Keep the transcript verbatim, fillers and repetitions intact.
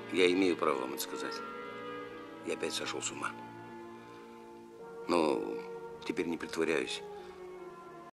Я имею право вам это сказать. Я опять сошел с ума. Но теперь не притворяюсь.